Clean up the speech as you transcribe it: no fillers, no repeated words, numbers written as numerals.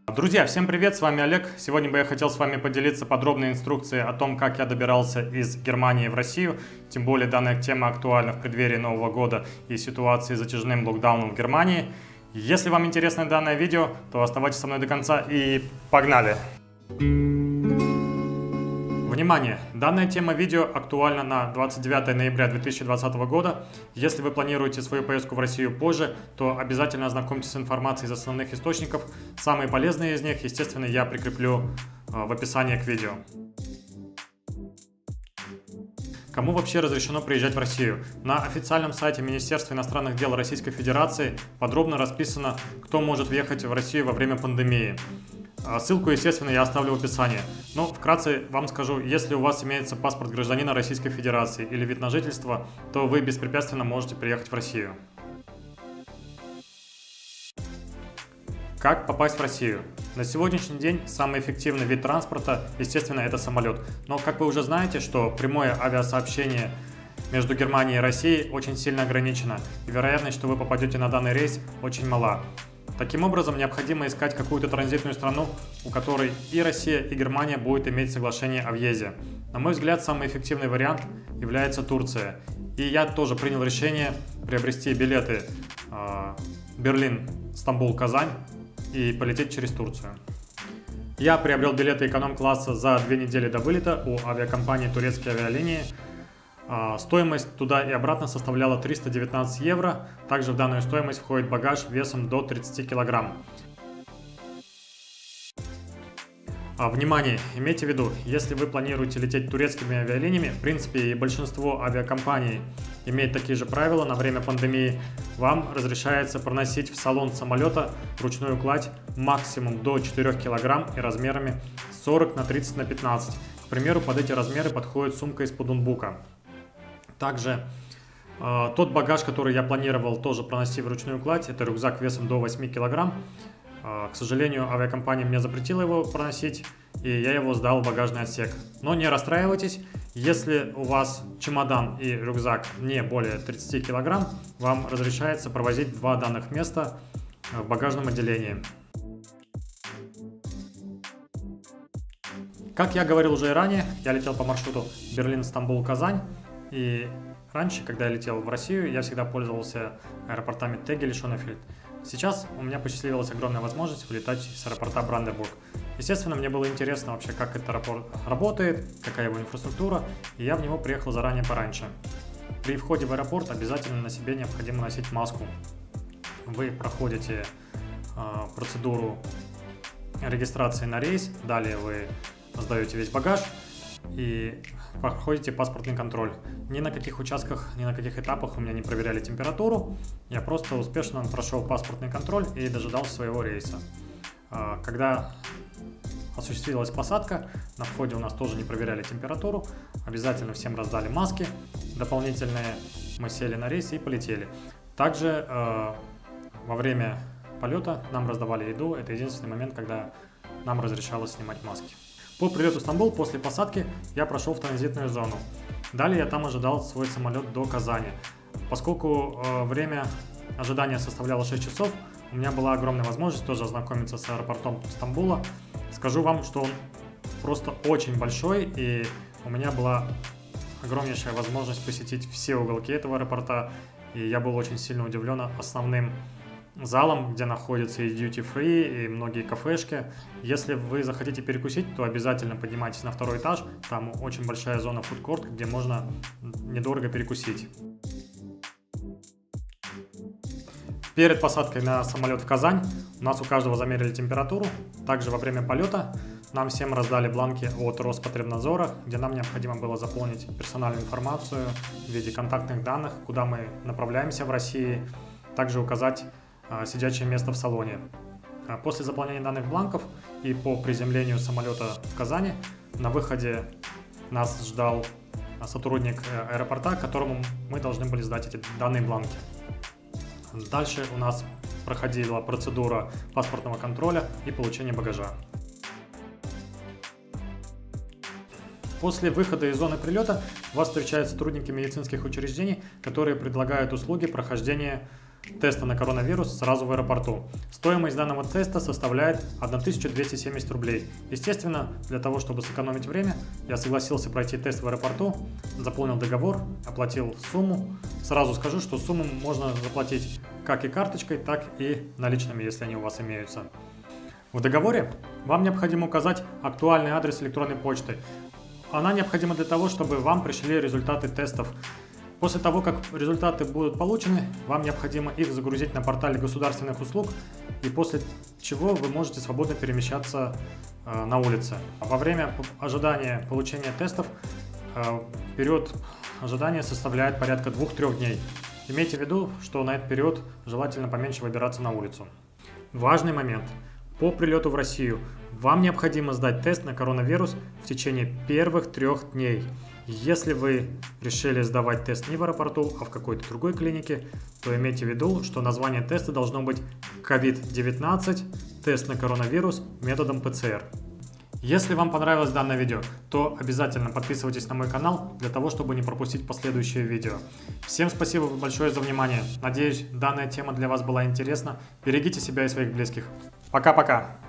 Друзья, всем привет, с вами Олег. Сегодня бы я хотел с вами поделиться подробной инструкцией о том, как я добирался из Германии в Россию. Тем более данная тема актуальна в преддверии Нового года и ситуации с затяжным локдауном в Германии. Если вам интересно данное видео, то оставайтесь со мной до конца и погнали! Внимание! Данная тема видео актуальна на 29 ноября 2020 года. Если вы планируете свою поездку в Россию позже, то обязательно ознакомьтесь с информацией из основных источников. Самые полезные из них, естественно, я прикреплю в описании к видео. Кому вообще разрешено приезжать в Россию? На официальном сайте Министерства иностранных дел Российской Федерации подробно расписано, кто может въехать в Россию во время пандемии. Ссылку, естественно, я оставлю в описании. Но вкратце вам скажу, если у вас имеется паспорт гражданина Российской Федерации или вид на жительство, то вы беспрепятственно можете приехать в Россию. Как попасть в Россию? На сегодняшний день самый эффективный вид транспорта, естественно, это самолет. Но, как вы уже знаете, что прямое авиасообщение между Германией и Россией очень сильно ограничено, и вероятность, что вы попадете на данный рейс, очень мала. Таким образом, необходимо искать какую-то транзитную страну, у которой и Россия, и Германия будут иметь соглашение о въезде. На мой взгляд, самый эффективный вариант является Турция. И я тоже принял решение приобрести билеты Берлин, Стамбул, Казань и полететь через Турцию. Я приобрел билеты эконом-класса за 2 недели до вылета у авиакомпании «Турецкие авиалинии». Стоимость туда и обратно составляла 319 евро. Также в данную стоимость входит багаж весом до 30 килограмм. Внимание! Имейте в виду, если вы планируете лететь турецкими авиалиниями, в принципе и большинство авиакомпаний имеет такие же правила на время пандемии, вам разрешается проносить в салон самолета ручную кладь максимум до 4 килограмм и размерами 40 на 30 на 15. К примеру, под эти размеры подходит сумка из-под ноутбука. Также тот багаж, который я планировал тоже пронести в ручную кладь, это рюкзак весом до 8 килограмм. К сожалению, авиакомпания мне запретила его проносить, и я его сдал в багажный отсек. Но не расстраивайтесь, если у вас чемодан и рюкзак не более 30 килограмм, вам разрешается провозить 2 данных места в багажном отделении. Как я говорил уже и ранее, я летел по маршруту Берлин, Стамбул, Казань. И раньше, когда я летел в Россию, я всегда пользовался аэропортами Тегель и Шонефельд. Сейчас у меня посчастливилась огромная возможность вылетать с аэропорта Бранденбург. Естественно, мне было интересно вообще, как этот аэропорт работает, какая его инфраструктура, и я в него приехал заранее пораньше. При входе в аэропорт обязательно на себе необходимо носить маску. Вы проходите процедуру регистрации на рейс, далее вы сдаете весь багаж и проходите паспортный контроль. Ни на каких участках, ни на каких этапах у меня не проверяли температуру. Я просто успешно прошел паспортный контроль и дожидался своего рейса. Когда осуществилась посадка, на входе у нас тоже не проверяли температуру. Обязательно всем раздали маски дополнительные. Мы сели на рейс и полетели. Также во время полета нам раздавали еду. Это единственный момент, когда нам разрешалось снимать маски. По прилету в Стамбул после посадки я прошел в транзитную зону. Далее я там ожидал свой самолет до Казани. Поскольку время ожидания составляло 6 часов, у меня была огромная возможность тоже ознакомиться с аэропортом Стамбула. Скажу вам, что он просто очень большой, и у меня была огромнейшая возможность посетить все уголки этого аэропорта. И я был очень сильно удивлен основным залом, где находятся и duty free, и многие кафешки. Если вы захотите перекусить, то обязательно поднимайтесь на 2-й этаж. Там очень большая зона food court, где можно недорого перекусить. Перед посадкой на самолет в Казань у нас у каждого замерили температуру. Также во время полета нам всем раздали бланки от Роспотребнадзора, где нам необходимо было заполнить персональную информацию в виде контактных данных, куда мы направляемся в России. Также указать сидячее место в салоне. После заполнения данных бланков и по приземлению самолета в Казани на выходе нас ждал сотрудник аэропорта, которому мы должны были сдать эти данные бланки. Дальше у нас проходила процедура паспортного контроля и получения багажа. После выхода из зоны прилета вас встречают сотрудники медицинских учреждений, которые предлагают услуги прохождения теста на коронавирус сразу в аэропорту. Стоимость данного теста составляет 1270 рублей. Естественно, для того, чтобы сэкономить время, я согласился пройти тест в аэропорту, заполнил договор, оплатил сумму. Сразу скажу, что сумму можно заплатить как и карточкой, так и наличными, если они у вас имеются. В договоре вам необходимо указать актуальный адрес электронной почты. Она необходима для того, чтобы вам пришли результаты тестов. После того, как результаты будут получены, вам необходимо их загрузить на портале государственных услуг, и после чего вы можете свободно перемещаться на улице. Во время ожидания получения тестов период ожидания составляет порядка 2-3 дней. Имейте в виду, что на этот период желательно поменьше выбираться на улицу. Важный момент. По прилету в Россию вам необходимо сдать тест на коронавирус в течение первых 3 дней. Если вы решили сдавать тест не в аэропорту, а в какой-то другой клинике, то имейте в виду, что название теста должно быть COVID-19 тест на коронавирус методом ПЦР. Если вам понравилось данное видео, то обязательно подписывайтесь на мой канал для того, чтобы не пропустить последующие видео. Всем спасибо большое за внимание. Надеюсь, данная тема для вас была интересна. Берегите себя и своих близких. Пока-пока.